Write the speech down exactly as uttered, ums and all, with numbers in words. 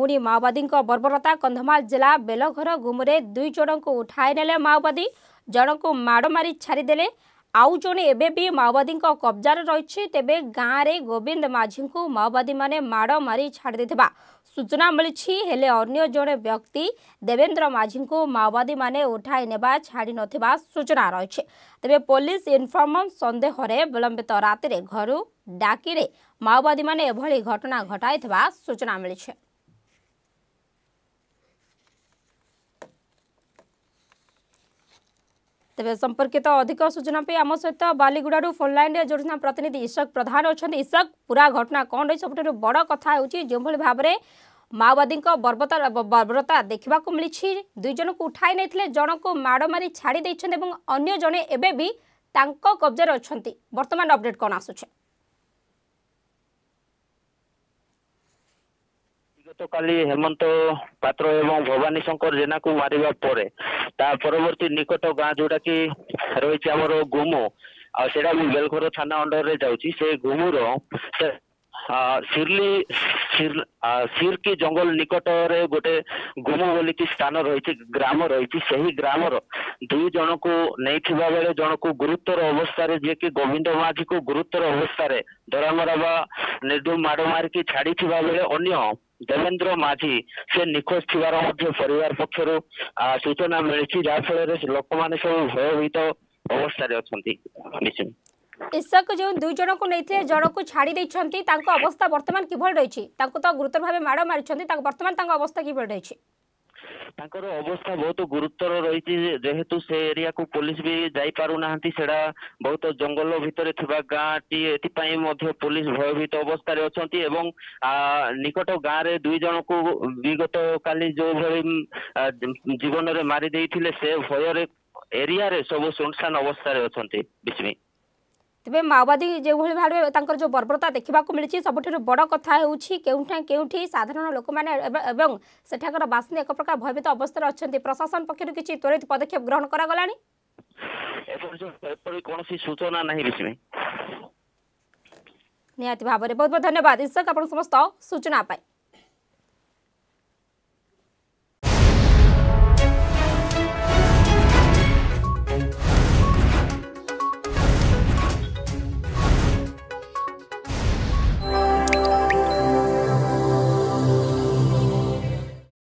पुणी माओवादी बर्बरता कंधमाल जिला बेलघर गुमुरे दुई जन को उठाई नेले माओवादी जन को माड़ मारी छाड़देले आउ जड़े एबे भी माओवादी कब्जार रही तेबे गाँव में गोविंद माझी को माओवादी माने माड़ मारी छाड़ी सूचना मिली हेले अन्य जड़े व्यक्ति देवेंद्र माझी को माओवादी माने उठाई नेबा छाड़ी नथिबा सूचना रही तेबे पुलिस इनफॉर्मर संदेह विलंबित राति घर डाकी माओवादी माने एभली घटना घटाई सूचना मिली। तेज संपर्कित अधिक सूचना पे आम सहित बालीगुड़ा फोन लाइन जोड़ना प्रतिनिधि ईशक प्रधान अच्छा। ईशक पूरा घटना कौन रही सब बड़ कथा जो भाव में माओवादी बर्बरता बर्बरता देखा मिली दुई जन को उठाई नहीं जन को माड़ मारी छाड़ी अन्य जड़े एवं भी कब्जा अच्छा वर्तमान अपडेट कौन आसुचे? तो काली हेमंत पात्र एवं भवानी शंकर जेना को मारिबा परे ता परवर्ती निकट गाँ जोटा कि रही आमर गुमु आ सेटा भी बेलघर थाना अंडर रे जाउची से गुमुर सिरली सिर सिरकी जंगल निकट रे गोटे गुमु बोली की स्थान रही ग्राम रही सही ग्राम दुई जन को नहीं थिबा बेले जन को गुरुतर अवस्था जे कि गोविंद माझी को गुरुतर अवस्था रे दरामरा बा निर्दुम माड़ मारिकी छाड़ी थिबा बेले अन्य देवेंद्र माझी से निखोज थिबार मध्य परिवार पक्षर सूचना मिली जहाँफल लोक मैंने सब भयभीत अवस्था अच्छा। ईशक जो दुई जन को नहीं जन को छाड़ी देछंती तांको अवस्था वर्तमान किभल रही तो गुरुतर भाव माड़ मारी वर्तमान अवस्था किभल रही? तांकर अवस्था बहुत गुरुतर रही जेहेतु से एरिया को पुलिस भी जाई पारु नाहंती सेडा बहुत जंगल भितर थिबा गाँ टी एतिपाई मध्य पुलिस भयभीत अवस्था रे अछंती एवं निकट गाँ रे दुई जन को विगत काली जो भली जीवन रे मारी देइथिले से भय रे एरिया रे सब सुनसान अवस्था रे अछंती बिस्मी। तेज माओवादी जो भाव जो बर्बरता देखा मिली सब बड़ कथा होठी साधारण लोक मैंने सेठाकर बासिंदा एक प्रकार भयभीत अवस्था अच्छा प्रशासन पक्षर किसी त्वरित पदक्षेप ग्रहण करागलानी कौन सूचना नहीं निहाती भाव में बहुत बहुत धन्यवाद ईशक आप समस्त सूचना पाई।